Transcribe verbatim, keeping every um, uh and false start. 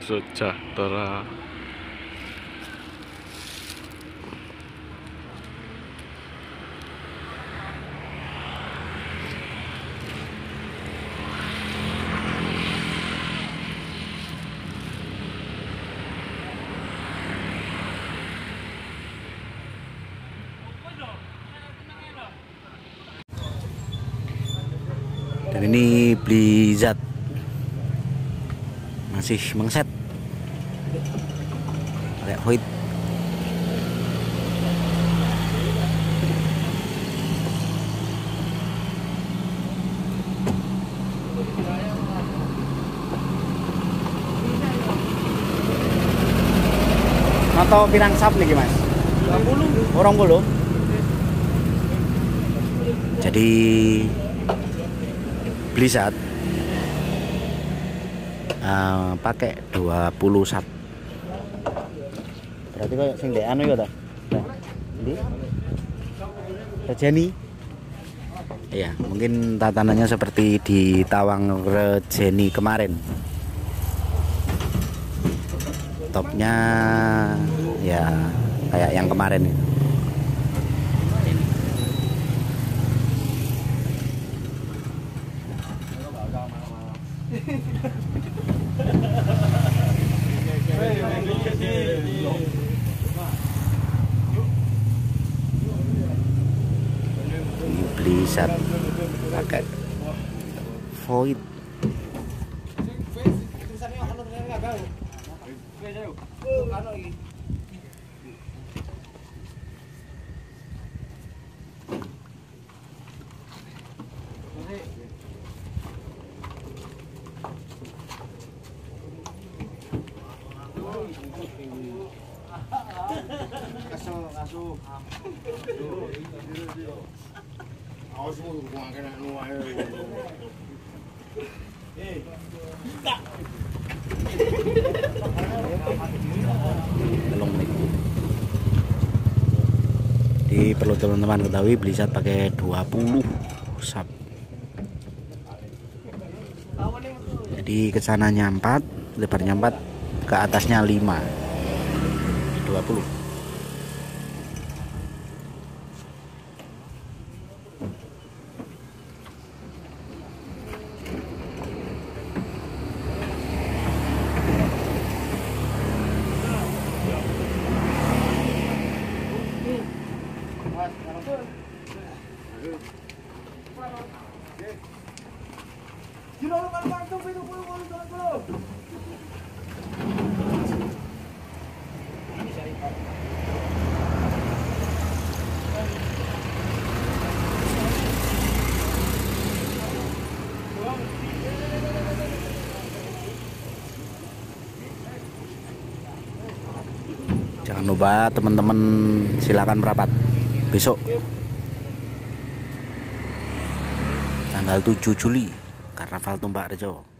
sejahtera. Dan ini Blizzard masih mengset kayak Void. Atau pirang sap nih mas? Orang bulu. Jadi Blizzard uh, pakai dua puluh sub. Berarti kayak sing ndek anu ya ta? Ndi? Rejeni. Iya, mungkin tatanannya seperti di Tawang Rejeni kemarin. Topnya ya kayak yang kemarin itu. Blizzard pakai Void. Jadi perlu teman-teman ketahui Blizzard pakai dua puluh sub. Jadi kesananya empat, lebarnya empat, ke atasnya lima. dua puluh. Jangan lupa teman-teman silakan merapat besok tanggal tujuh Juli Karnaval Tumpak Rejo.